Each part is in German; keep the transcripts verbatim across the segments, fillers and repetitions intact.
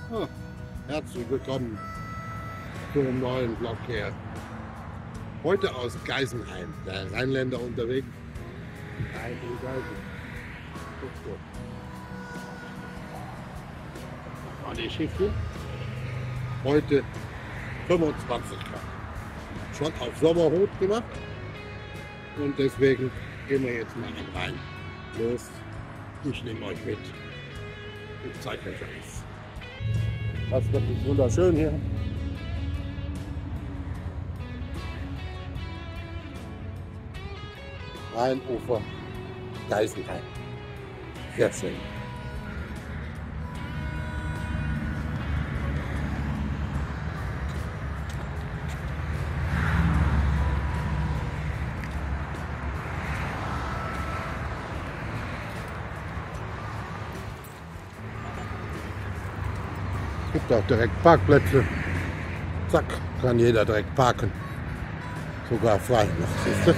Ah, herzlich willkommen zum neuen Vlog hier. Heute aus Geisenheim, der Rheinländer unterwegs. Rein in Geisen. Guck so. War die Schiffchen. Heute fünfundzwanzig Grad. Schon auf Sommerhut gemacht. Und deswegen gehen wir jetzt mal rein. Los, ich nehme euch mit. Ich zeige euch alles. Das ist wirklich wunderschön hier. Rheinufer, Geisenheim. Sehr schön. Es gibt auch direkt Parkplätze. Zack, kann jeder direkt parken. Sogar frei noch, siehst du?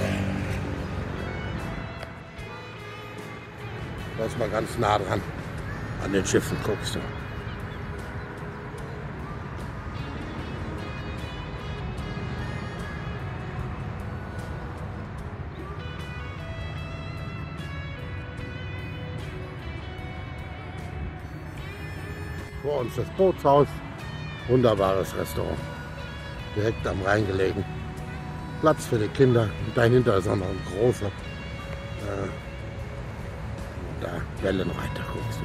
Da ist mal ganz nah dran an den Schiffen, guckst du. Vor uns das Bootshaus, wunderbares Restaurant, direkt am Rhein gelegen. Platz für die Kinder und dahinter ist auch noch ein großer äh, da Wellenreiter, guckst du.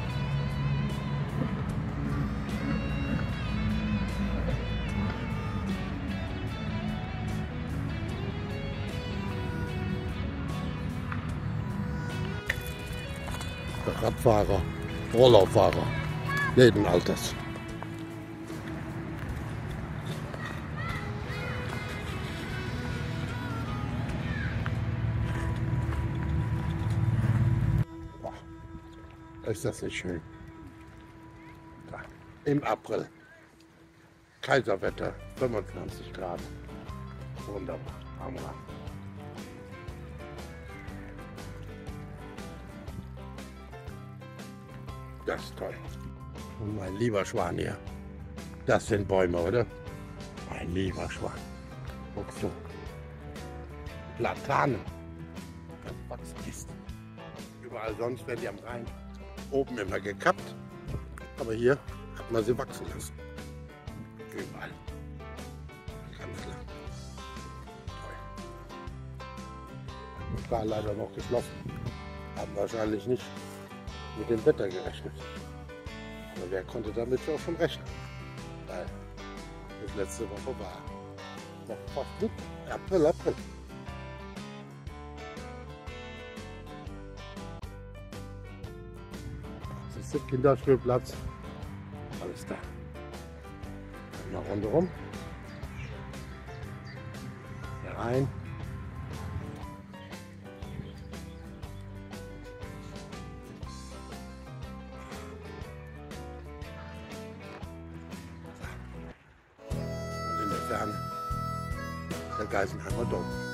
Der Radfahrer, Rollauffahrer, jeden Alters. Ist das nicht schön? Da, im April. Kaiserwetter, fünfundzwanzig Grad. Wunderbar. Hammer. Das ist toll. Und mein lieber Schwan hier. Das sind Bäume, oder? Mein lieber Schwan. Guckst du? Platanen. Das wachsen ist. Überall sonst werden die am Rhein oben immer gekappt, aber hier hat man sie wachsen lassen. Überall. Ganz klar. Toll. War leider noch geschlossen. Haben wahrscheinlich nicht mit dem Wetter gerechnet. Aber wer konnte damit auch schon rechnen? Weil das letzte Woche war noch fast gut. April, April. Kinderspielplatz, alles da. Eine Runde rum, hier rein. Und in der Ferne der Geisenheimer Dom.